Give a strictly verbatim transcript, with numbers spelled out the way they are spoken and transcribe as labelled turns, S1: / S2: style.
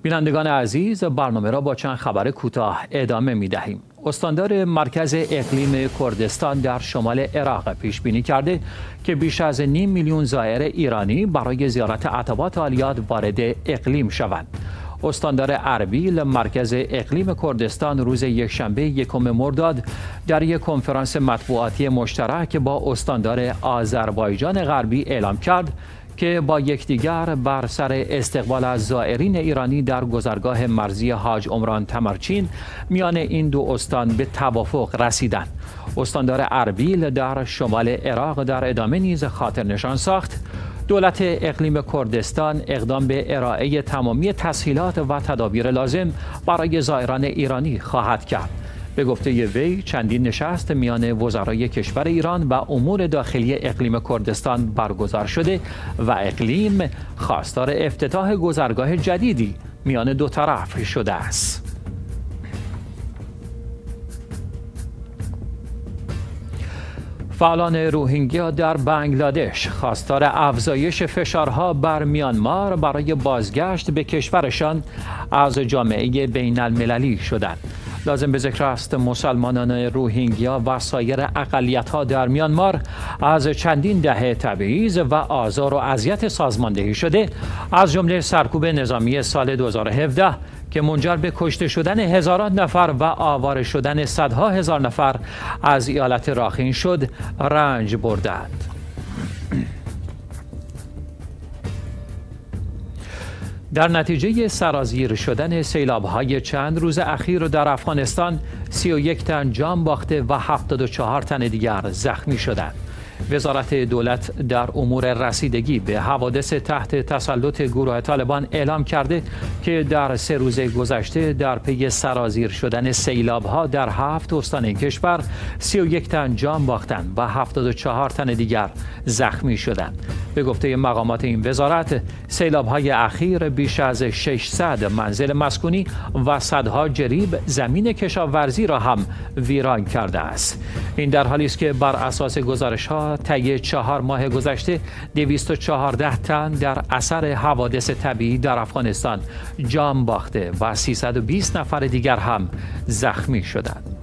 S1: بینندگان عزیز، برنامه را با چند خبر کوتاه ادامه می دهیم. استاندار مرکز اقلیم کردستان در شمال عراق پیش بینی کرده که بیش از نیم میلیون زائر ایرانی برای زیارت عتبات عالیات وارد اقلیم شوند. استاندار اربیل مرکز اقلیم کردستان روز یکشنبه یکم مرداد در یک کنفرانس مطبوعاتی مشترک با استاندار آذربایجان غربی اعلام کرد که با یکدیگر بر سر استقبال از زائرین ایرانی در گذرگاه مرزی حاج عمران تمرچین میان این دو استان به توافق رسیدند. استاندار اربیل در شمال عراق در ادامه نیز خاطر نشان ساخت دولت اقلیم کردستان اقدام به ارائه تمامی تسهیلات و تدابیر لازم برای زائران ایرانی خواهد کرد. به گفته وی چندین نشست میان وزرای کشور ایران و امور داخلی اقلیم کردستان برگزار شده و اقلیم خواستار افتتاح گذرگاه جدیدی میان دو طرف شده است. فعالان روهینگیا در بنگلادش خواستار افزایش فشارها بر میانمار برای بازگشت به کشورشان از جامعه بین المللی شدند. لازم به ذکر است مسلمانان روهینگیا و سایر اقلیت‌ها در میانمار از چندین دهه تبعیض و آزار و اذیت سازماندهی شده، از جمله سرکوب نظامی سال دو هزار و هفده که منجر به کشته شدن هزاران نفر و آواره شدن صدها هزار نفر از ایالت راخین شد، رنج بردند. در نتیجه سرازیر شدن سیلاب‌های چند روز اخیر در افغانستان سی و یک تن جان باخته و هفتاد و چهار تن دیگر زخمی شدند. وزارت دولت در امور رسیدگی به حوادث تحت تسلط گروه طالبان اعلام کرده که در سه روز گذشته در پی سرازیر شدن سیلاب‌ها در هفت استان این کشور سی و یک تن جان باختند و هفتاد و چهار تن دیگر زخمی شدند. به گفته مقامات این وزارت، سیلاب‌های اخیر بیش از ششصد منزل مسکونی و صدها جریب زمین کشاورزی را هم ویران کرده است. این در حالی است که بر اساس گزارش‌ها طی چهار ماه گذشته دویست و چهارده تن در اثر حوادث طبیعی در افغانستان جان باخته و سیصد و بیست نفر دیگر هم زخمی شدند.